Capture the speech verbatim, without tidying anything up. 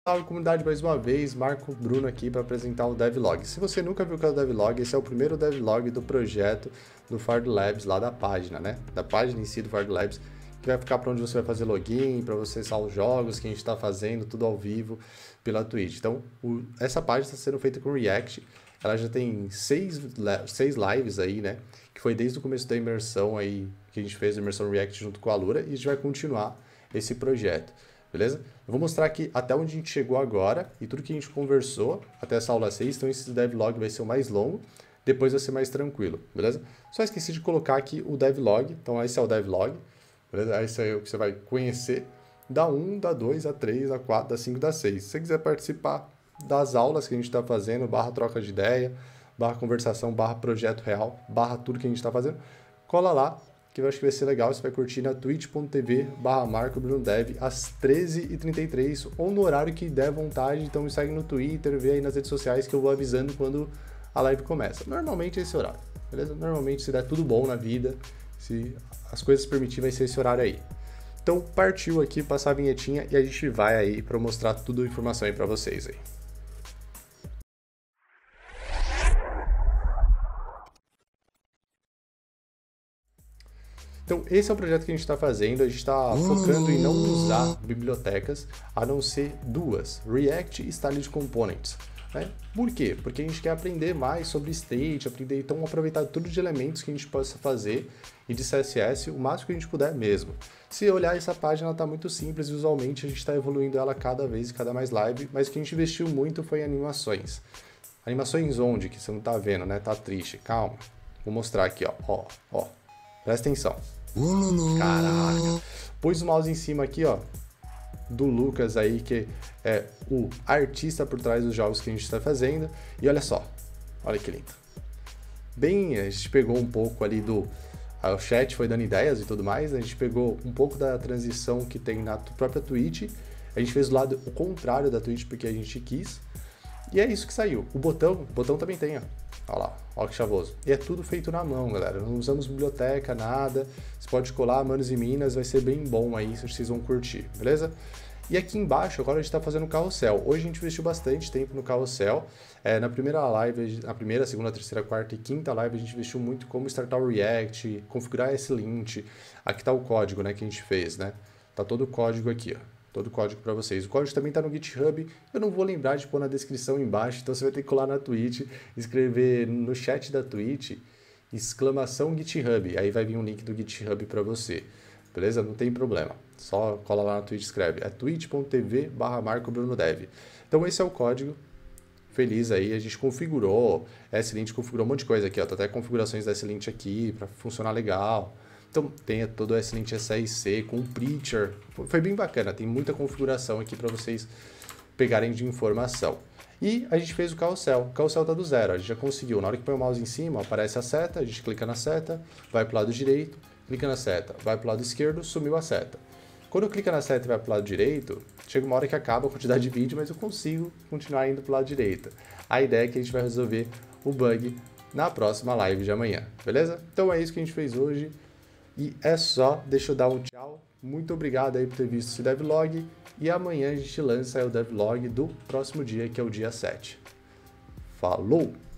Salve comunidade mais uma vez, Marco Bruno aqui para apresentar o Devlog. Se você nunca viu o que é o Devlog, esse é o primeiro Devlog do projeto do Fard Labs, lá da página, né? Da página em si do Fard Labs, que vai ficar para onde você vai fazer login, para você salvar os jogos que a gente está fazendo, tudo ao vivo pela Twitch. Então, o, essa página está sendo feita com React, ela já tem seis, seis lives aí, né? Que foi desde o começo da imersão aí, que a gente fez a imersão React junto com a Alura, e a gente vai continuar esse projeto. Beleza? Eu vou mostrar aqui até onde a gente chegou agora e tudo que a gente conversou até essa aula seis, então esse devlog vai ser o mais longo, depois vai ser mais tranquilo, beleza? Só esqueci de colocar aqui o devlog, então esse é o devlog, beleza? Esse é o que você vai conhecer, da um, da dois, da três, da quatro, da cinco, da seis. Se você quiser participar das aulas que a gente está fazendo, barra troca de ideia, barra conversação, barra projeto real, barra tudo que a gente está fazendo, cola lá, que eu acho que vai ser legal, você vai curtir na twitch ponto tv barra Marco Bruno Dev às treze e trinta e três ou no horário que der vontade, então me segue no Twitter, vê aí nas redes sociais que eu vou avisando quando a live começa. Normalmente é esse horário, beleza? Normalmente se der tudo bom na vida, se as coisas permitirem, vai ser esse horário aí. Então partiu aqui, passar a vinhetinha e a gente vai aí para mostrar tudo a informação aí para vocês aí. Então, esse é o projeto que a gente está fazendo, a gente está focando em não usar bibliotecas, a não ser duas, React e Styled Components. Né? Por quê? Porque a gente quer aprender mais sobre state, aprender, então aproveitar tudo de elementos que a gente possa fazer e de C S S o máximo que a gente puder mesmo. Se olhar essa página, ela está muito simples, visualmente a gente está evoluindo ela cada vez, cada mais live, mas o que a gente investiu muito foi em animações. Animações onde? Que você não está vendo, né? Tá triste, calma. Vou mostrar aqui, ó, ó, ó. Presta atenção. Caraca. Pus o mouse em cima aqui, ó, do Lucas aí, que é o artista por trás dos jogos que a gente está fazendo. E olha só, olha que lindo. Bem, a gente pegou um pouco ali do... O chat foi dando ideias e tudo mais, a gente pegou um pouco da transição que tem na própria Twitch, a gente fez o lado o contrário da Twitch porque a gente quis. E é isso que saiu. O botão, o botão também tem, ó. Olha lá, olha que chavoso. E é tudo feito na mão, galera. Não usamos biblioteca, nada. Você pode colar, manos e minas, vai ser bem bom aí, vocês vão curtir, beleza? E aqui embaixo, agora a gente está fazendo o carrossel. Hoje a gente investiu bastante tempo no carrossel. É, na primeira live, na primeira, segunda, terceira, quarta e quinta live, a gente investiu muito como startar o React, configurar esse lint. Aqui está o código, né, que a gente fez, né? Tá todo o código aqui, ó. Todo o código para vocês. O código também está no GitHub. Eu não vou lembrar de pôr na descrição embaixo, então você vai ter que colar na Twitch, escrever no chat da Twitch, exclamação GitHub. Aí vai vir um link do GitHub para você. Beleza? Não tem problema. Só cola lá na Twitch e escreve. É twitch ponto tv barra Marco Bruno Dev. Então esse é o código. Feliz aí, a gente configurou. S-Lint configurou um monte de coisa aqui, ó. Tá até configurações da S-Lint aqui para funcionar legal. Então tem todo o S-Lint S R C com o Preacher, foi bem bacana, tem muita configuração aqui para vocês pegarem de informação. E a gente fez o carrossel, o carrossel tá do zero, a gente já conseguiu, na hora que põe o mouse em cima, aparece a seta, a gente clica na seta, vai para o lado direito, clica na seta, vai para o lado esquerdo, sumiu a seta. Quando eu clico na seta e vai para o lado direito, chega uma hora que acaba a quantidade de vídeo, mas eu consigo continuar indo para o lado direito. A ideia é que a gente vai resolver o bug na próxima live de amanhã, beleza? Então é isso que a gente fez hoje. E é só, deixa eu dar um tchau. Muito obrigado aí por ter visto esse devlog. E amanhã a gente lança aí o devlog do próximo dia, que é o dia sete. Falou!